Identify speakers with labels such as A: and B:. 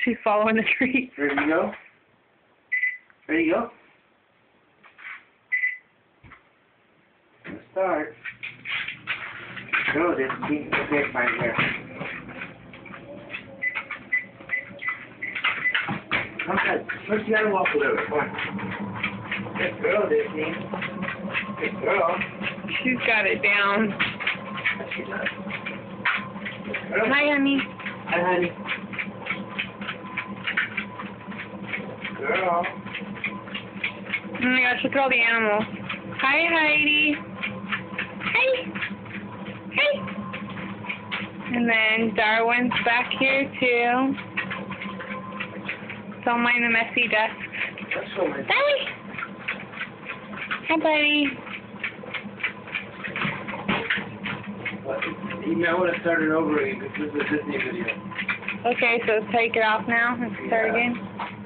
A: She's following the tree.
B: Ready to go? Ready to go? Let's start. Go, Disney. Okay, fine, here. Come on. First, you gotta walk a little bit. Come on. Good girl, Disney. Good girl.
A: She's got it down.
B: She does.
A: Hi, honey.
B: Hi, honey. Girl.
A: Oh my gosh, look at all the animals. Hi, Heidi. Hey. Hey. And then Darwin's back here, too. Don't mind the messy desk.
B: That's so nice.
A: Darwin. Hi, buddy.
B: You might want to start it over again because this is a Disney video.
A: Okay, so take it off now and start again.